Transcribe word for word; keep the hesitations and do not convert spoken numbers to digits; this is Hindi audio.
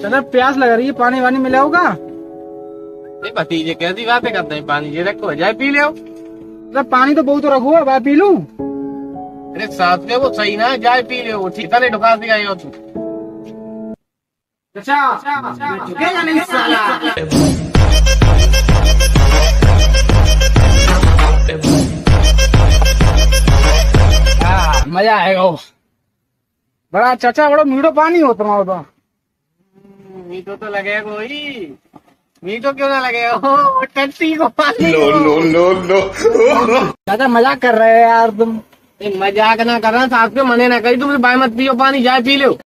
चाचा प्यास लग रही है, पानी वानी मिला होगा? नहीं भतीजे कैसी बातें करते हैं, पानी ये रखो जाए पी ले। चाचा पानी तो बहुत रखो, अब पी लूं? अरे साथ में वो सही ना, जाए पी ले, वो ठीक है ढुका दिया हो तू। चाचा नहीं साला। मजा आएगा वो। बड़ा चाचा बड़ा मीठो पानी हो तुम्हारा तो। मीठो तो लगेगा वही, मीठो क्यों ना लगेगा वो टट्टी को पानी। नो नो नो नो चाचा मजाक कर रहे हैं यार तुम। मजाक ना करना, साथ में मने ना करी, तुम बाय मत पियो पानी, जाए पी लो।